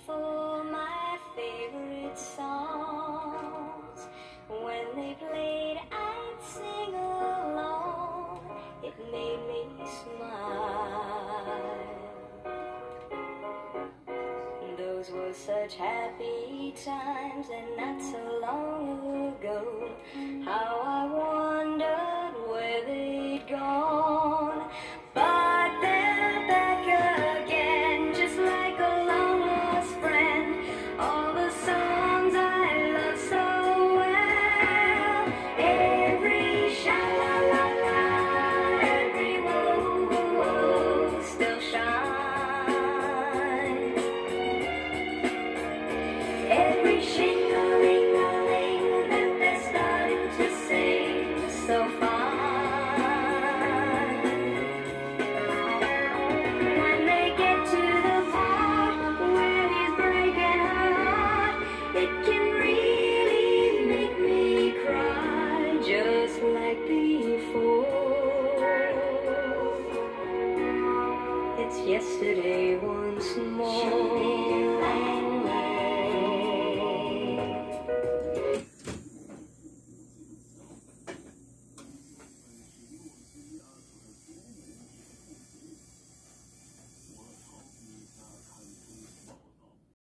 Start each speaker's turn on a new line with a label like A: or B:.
A: for my favorite songs. When they played, I'd sing along. It made me smile. Those were such happy times, and not so long ago. How I wondered where they'd gone. But they're back again, just like a long-lost friend. All the songs I love so well. Every sha-la-la-la, every whoa-whoa still shines. Every shing-a-ling-a-ling that they're starting to sing so fine. When they get to the part where he's breaking her heart, it can really make me cry, just like before. It's yesterday once more.